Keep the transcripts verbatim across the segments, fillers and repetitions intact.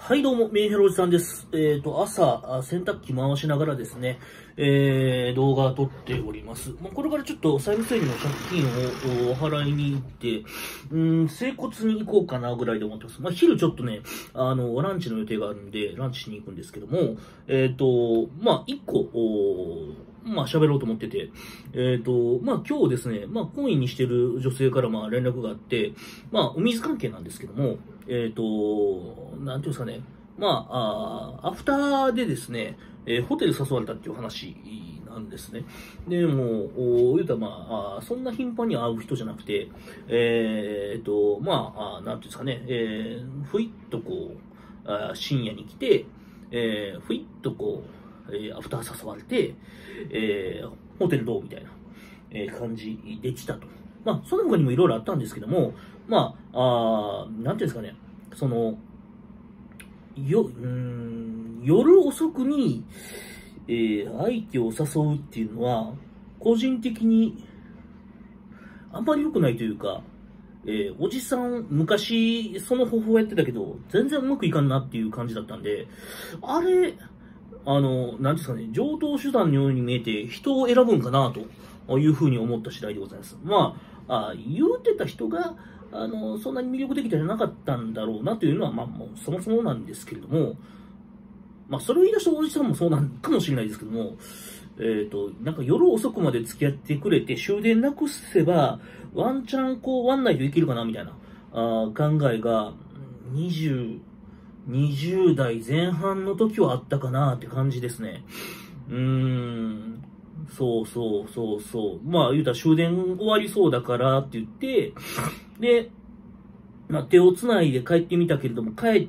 はい、どうも、メンヘロおじさんです。えっと、朝、洗濯機回しながらですね、えー、動画を撮っております。まあ、これからちょっと債務整理の借金をお払いに行って、うん、整骨に行こうかなぐらいで思ってます。まあ、昼ちょっとね、あの、ランチの予定があるんで、ランチしに行くんですけども、えっと、まあ、一個、まあ、喋ろうと思ってて、えっと、まあ、今日ですね、まあ、懇意にしてる女性からまあ、連絡があって、まあ、お水関係なんですけども、えっと、なんていうんですかね、まあ、あアフターでですね、えーホテル誘われたっていう話なんですね。で、もう、お言うたらまあ、あそんな頻繁に会う人じゃなくて、えーっと、まあ、あなんていうんですかね、えー、ふいっとこう、あ深夜に来て、えー、ふいっとこう、えーアフター誘われて、えーホテルどうみたいな、えー感じでしたと。まあ、その他にもいろいろあったんですけども、まあ、あーなんていうんですかね、その、よ、うーん、夜遅くに、えー相手を誘うっていうのは、個人的にあんまり良くないというか、えーおじさん、昔、その方法やってたけど、全然うまくいかんなっていう感じだったんで、あれ、あの、なんですかね、常套手段のように見えて、人を選ぶんかなというふうに思った次第でございます。まあ、あ言うてた人が、あの、そんなに魅力的じゃなかったんだろうなというのは、まあ、もうそもそもなんですけれども、まあ、それを言い出したおじさんもそうなんかもしれないですけども、えっと、なんか夜遅くまで付き合ってくれて終電なくせば、ワンチャンこう、ワンナイトいけるかなみたいな、あー考えが、にじゅう、にじゅう代前半の時はあったかなって感じですね。うーん。そうそうそうそう。まあ言うたら終電終わりそうだからって言って、で、まあ、手を繋いで帰ってみたけれども、帰って、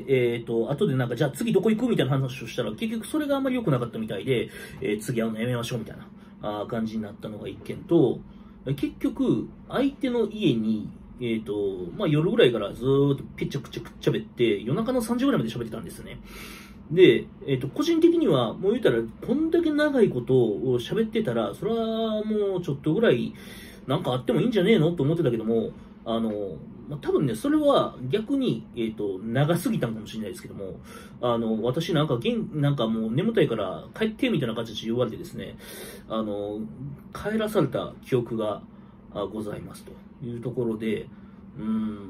えっと、後でなんか、じゃあ次どこ行くみたいな話をしたら、結局それがあんまり良くなかったみたいで、えー次会うのやめましょうみたいなあー感じになったのが一件と、結局、相手の家に、えっと、まあ、夜ぐらいからずーっとぺちゃくちゃくっちゃべって、夜中のさんじぐらいまで喋ってたんですよね。で、えっと、個人的には、もう言うたら、こんだけ長いことを喋ってたら、それはもうちょっとぐらい、なんかあってもいいんじゃねえのと思ってたけども、あの、まあ、多分ね、それは逆に、えっと、長すぎたのかもしれないですけども、あの、私なんか、げんなんかもう眠たいから帰ってみたいな感じで言われてですね、あの、帰らされた記憶があございますというところで、うん、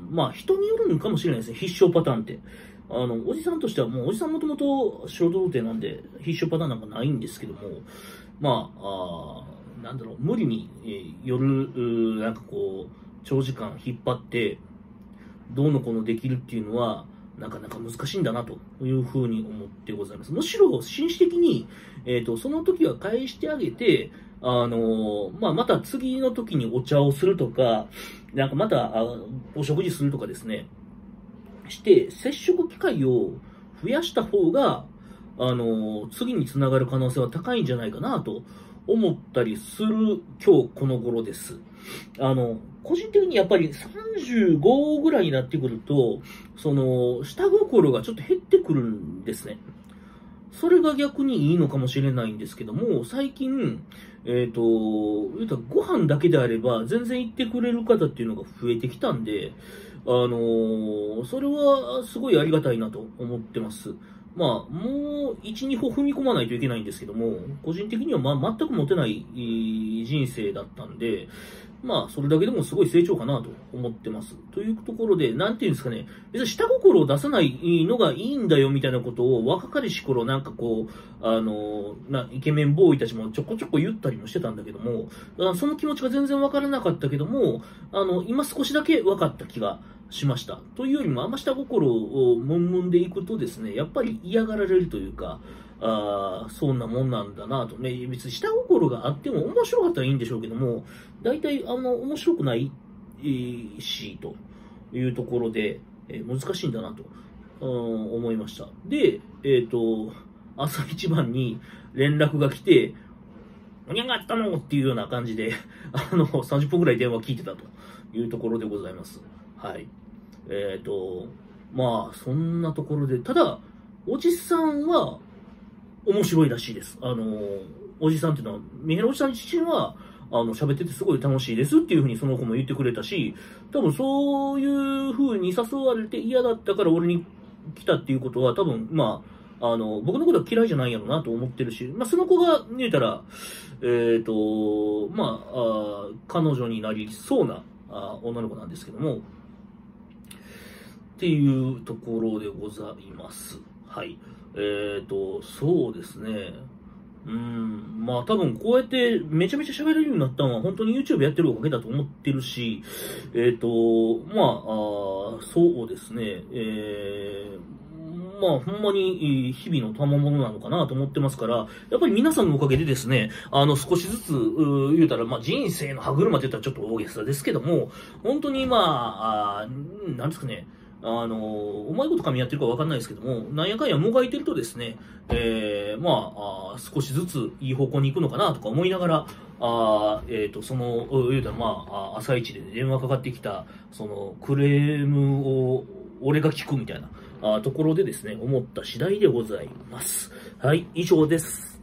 まあ人によるのかもしれないですね、必勝パターンって。あの、おじさんとしては、もうおじさんもともと素人童貞なんで、必勝パターンなんかないんですけども、まあ、あなんだろう、無理に、えー夜、うーなんかこう、長時間引っ張って、どうのこうのできるっていうのは、なかなか難しいんだなというふうに思ってございます。むしろ、紳士的に、えっと、その時は返してあげて、あのまあ、また次の時にお茶をするとか、なんかまた、あお食事するとかですね、して、接触機会を増やした方が、あの次につながる可能性は高いんじゃないかなと思ったりする今日この頃です。あの、個人的にやっぱりさんじゅうごぐらいになってくると、その、下心がちょっと減ってくるんですね。それが逆にいいのかもしれないんですけども、最近、えっと、言うたらご飯だけであれば全然行ってくれる方っていうのが増えてきたんで、あのーそれはすごいありがたいなと思ってます。まあ、もういち、に歩踏み込まないといけないんですけども、個人的にはまあ全く持てないえー人生だったんで、まあ、それだけでもすごい成長かなと思ってます。というところで、なんていうんですかね、別に下心を出さないのがいいんだよみたいなことを若かりし頃なんかこう、あの、な、イケメンボーイたちもちょこちょこ言ったりもしてたんだけども、あその気持ちが全然わからなかったけども、あの、今少しだけ分かった気がしました。というよりも、あんま下心をもんもんでいくとですね、やっぱり嫌がられるというか、あそんなもんなんだなとね、別に下心があっても面白かったらいいんでしょうけども、大体あの面白くないし、というところで、えー難しいんだなと、うん思いました。で、えっ、と、朝一番に連絡が来て、何があったのっていうような感じで、あの、さんじゅっぷんぐらい電話聞いてたというところでございます。はい。えっ、と、まあ、そんなところで、ただ、おじさんは面白いらしいです。あの、おじさんっていうのは、メヘラおじさん自身は、あの、喋っててすごい楽しいですっていうふうにその子も言ってくれたし、多分そういうふうに誘われて嫌だったから俺にきたっていうことは多分、まあ、あの、僕のことは嫌いじゃないやろなと思ってるし、まあ、その子が言うたら、えっと、まあ、あ彼女になりそうなあ女の子なんですけども、っていうところでございます。はい。えっと、そうですね。うん、まあ多分こうやってめちゃめちゃ喋れるようになったのは本当に YouTube やってるおかげだと思ってるし、えっと、まあ、あそうですね、えー、まあほんまに日々の賜物なのかなと思ってますから、やっぱり皆さんのおかげでですね、あの少しずつ言うたら、まあ人生の歯車って言ったらちょっと大げさですけども、本当にまあ、あなんですかね、あの、うまいこと噛みやってるかわかんないですけども、なんやかんやもがいてるとですね、えー、まああ、少しずついい方向に行くのかなとか思いながら、あえっ、ー、と、その、言うたらまあ、朝一で電話かかってきた、その、クレームを俺が聞くみたいなあところでですね、思った次第でございます。はい、以上です。